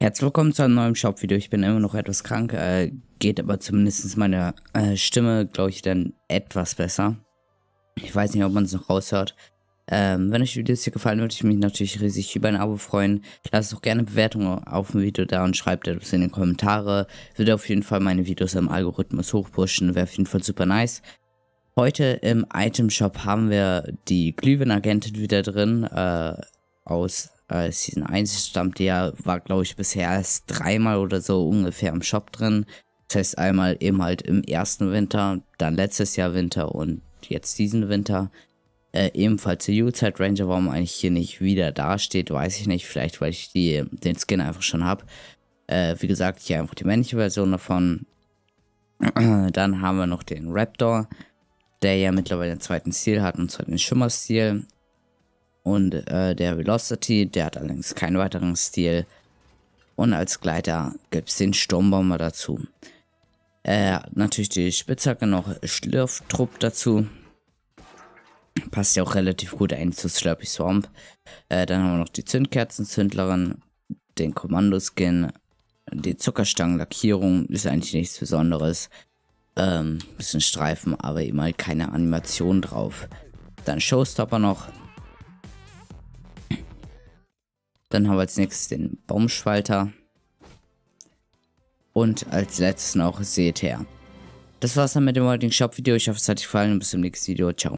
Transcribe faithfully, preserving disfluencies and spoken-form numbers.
Herzlich willkommen zu einem neuen Shop-Video. Ich bin immer noch etwas krank, äh, geht aber zumindest meine äh, Stimme, glaube ich, dann etwas besser. Ich weiß nicht, ob man es noch raushört. Ähm, wenn euch die Videos hier gefallen, würde ich mich natürlich riesig über ein Abo freuen. Lasst auch gerne Bewertungen auf dem Video da und schreibt etwas in die Kommentare. Würde auf jeden Fall meine Videos im Algorithmus hochpushen, wäre auf jeden Fall super nice. Heute im Item Shop haben wir die Glühwein-Agentin wieder drin, äh, aus äh, Season eins stammt die ja, war glaube ich bisher erst dreimal oder so ungefähr im Shop drin. Das heißt einmal eben halt im ersten Winter, dann letztes Jahr Winter und jetzt diesen Winter. Äh, ebenfalls der Yuletide Ranger, warum eigentlich hier nicht wieder dasteht, weiß ich nicht. Vielleicht weil ich die, den Skin einfach schon habe. Äh, wie gesagt, hier einfach die männliche Version davon. Dann haben wir noch den Raptor, der ja mittlerweile den zweiten Stil hat, und zwar den Schimmer-Stil. Und äh, der Velocity, der hat allerdings keinen weiteren Stil. Und als Gleiter gibt es den Sturmbomber dazu. Äh, natürlich die Spitzhacke noch Schlürftrupp dazu. Passt ja auch relativ gut ein zu Slurpy Swamp. Äh, dann haben wir noch die Zündkerzenzündlerin, den Kommandoskin, die Zuckerstangenlackierung, ist eigentlich nichts Besonderes. Ähm, bisschen Streifen, aber eben halt keine Animation drauf. Dann Showstopper noch. Dann haben wir als nächstes den Baumschwalter. Und als letztes noch Seht her. Das war's dann mit dem heutigen Shop-Video. Ich hoffe, es hat euch gefallen und bis zum nächsten Video. Ciao.